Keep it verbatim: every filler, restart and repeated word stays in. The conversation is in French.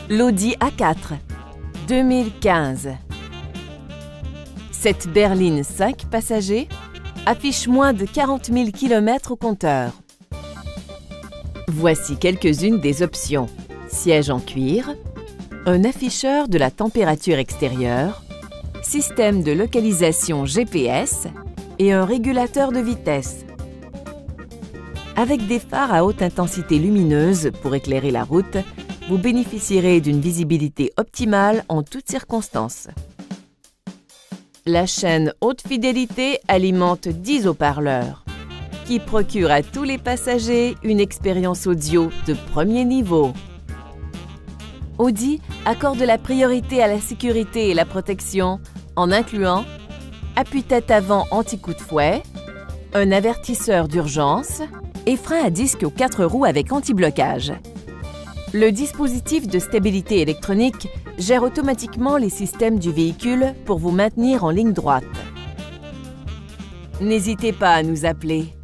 L'Audi A quatre deux mille quinze. Cette berline cinq passagers affiche moins de quarante mille kilomètres au compteur. Voici quelques-unes des options. Siège en cuir, un afficheur de la température extérieure, système de localisation G P S et un régulateur de vitesse. Avec des phares à haute intensité lumineuse pour éclairer la route, vous bénéficierez d'une visibilité optimale en toutes circonstances. La chaîne haute fidélité alimente dix haut-parleurs, qui procurent à tous les passagers une expérience audio de premier niveau. Audi accorde la priorité à la sécurité et la protection en incluant appui-tête avant anti-coup de fouet, un avertisseur d'urgence et frein à disque aux quatre roues avec anti-blocage. Le dispositif de stabilité électronique gère automatiquement les systèmes du véhicule pour vous maintenir en ligne droite. N'hésitez pas à nous appeler.